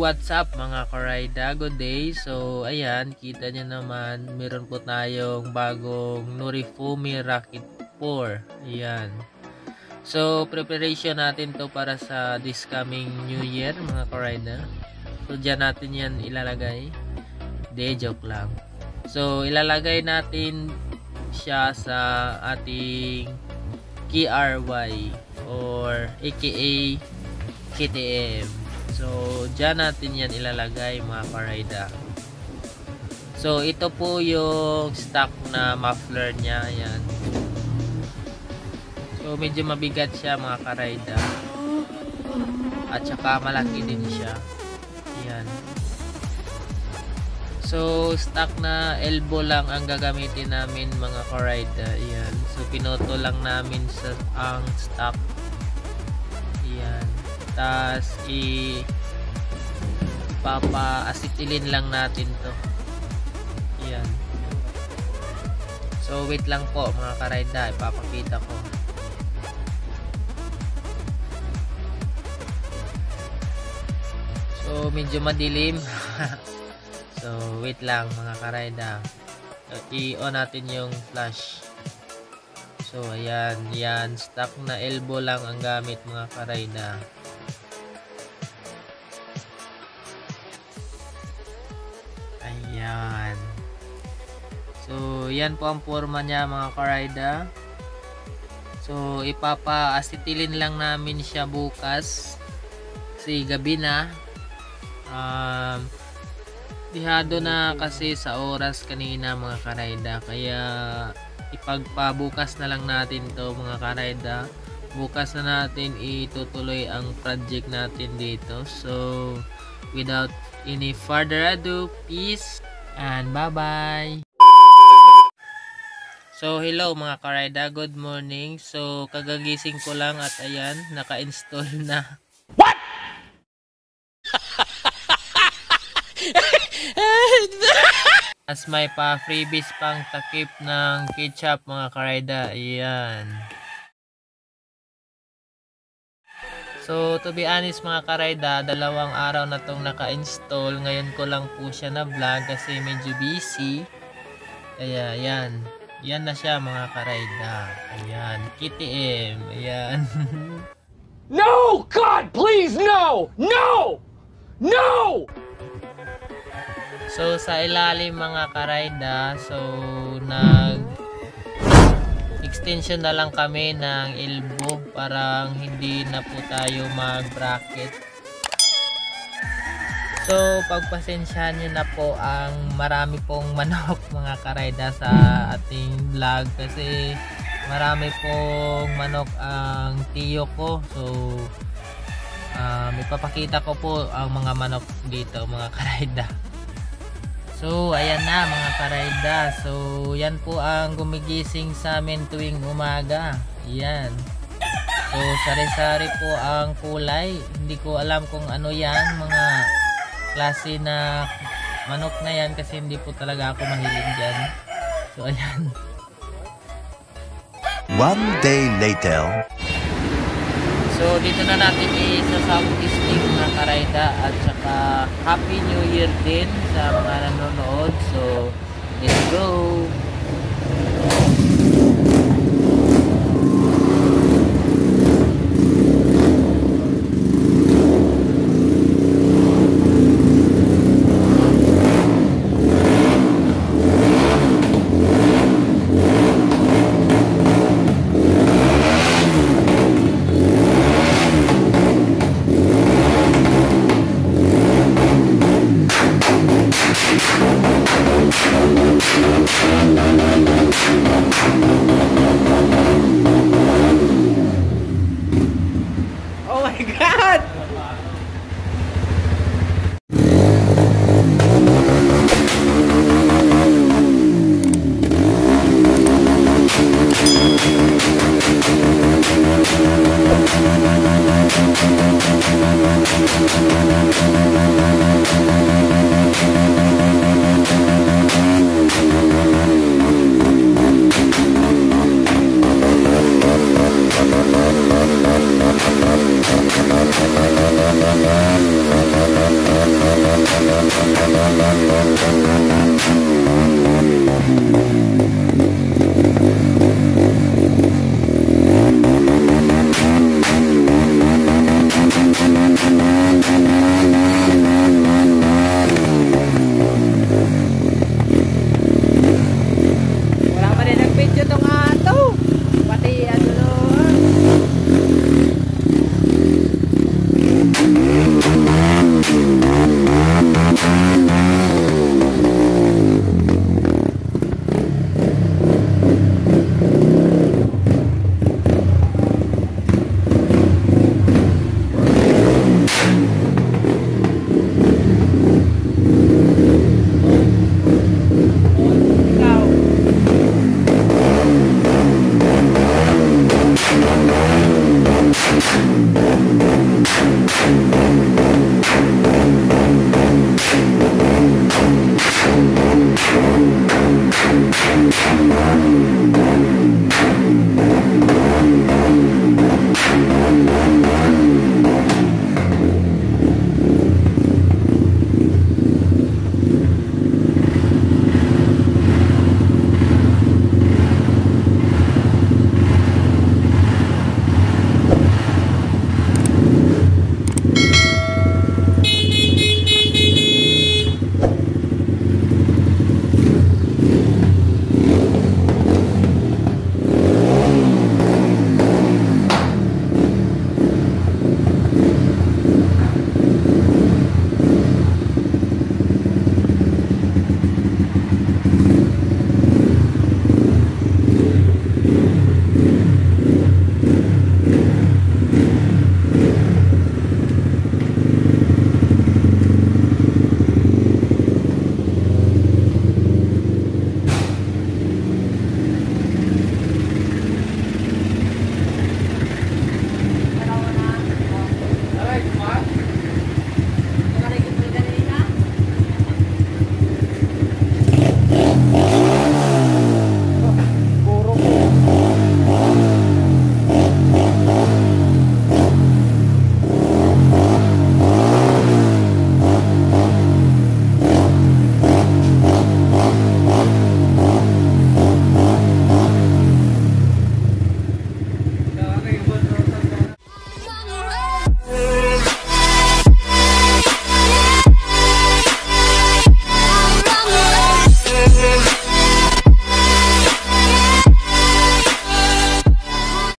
what's up mga karayda? Good day. So, ayan, kita nyo naman, meron po tayong bagong Norifumi Rocket 4. Ayan. So, preparation natin to para sa this coming New Year mga karayda. So, dyan natin yan ilalagay. De, joke lang. So, ilalagay natin siya sa ating KRY or aka KTM. So, dyan natin yan ilalagay mga karayda. So, ito po yung stock na muffler niya. Ayan. So, medyo mabigat siya mga karayda. At saka malaki din siya. Ayan. So, stock na elbow lang ang gagamitin namin mga karayda. Ayan. So, pinoto lang namin sa ang stock. Ayan. Tas papa-acetylen lang natin to. Ayan. So wait lang po mga karayda, ipapakita ko. So medyo madilim. So wait lang mga karayda. I-on natin yung flash. So ayan, yan stock na elbow lang ang gamit mga karayda. Ayan. So yan po ang forma niya mga karayda. So ipapa-acetylen lang namin siya bukas. Kasi gabi na. Dihado na kasi sa oras kanina mga karayda. Kaya ipagpabukas na lang natin to mga karayda. Bukas na natin itutuloy ang project natin dito. So without any further ado, peace and bye bye. So hello mga karayda, good morning. So kagagising ko lang at ayan, naka-install na. What? As may pa freebies pang takip ng ketchup mga karayda. Ayan. So to be honest mga karayda, 2 araw na tong naka-install. Ngayon ko lang po siya na vlog kasi medyo busy. Kaya ayan. Yan na siya mga karayda. Ayan. KTM. Ayan. No! God, please, no! No! No! So sa ilalim mga karayda, so extension na lang kami ng elbow para hindi na po tayo mag-bracket. So pagpasensyahan nyo na po ang marami pong manok mga karayda sa ating vlog kasi marami pong manok ang tiyo ko. So ipapakita ko po ang mga manok dito mga karayda. So ayan na mga karayda. So yan po ang gumigising sa amin tuwing umaga. Ayan. So sari-sari po ang kulay. Hindi ko alam kung ano yan, mga klase na manok na yan kasi hindi po talaga ako mahilig dyan. So ayan. One day later. So dito na natin isasabog testing mga karayda at saka Happy New Year din sa mga nanonood. So let's go!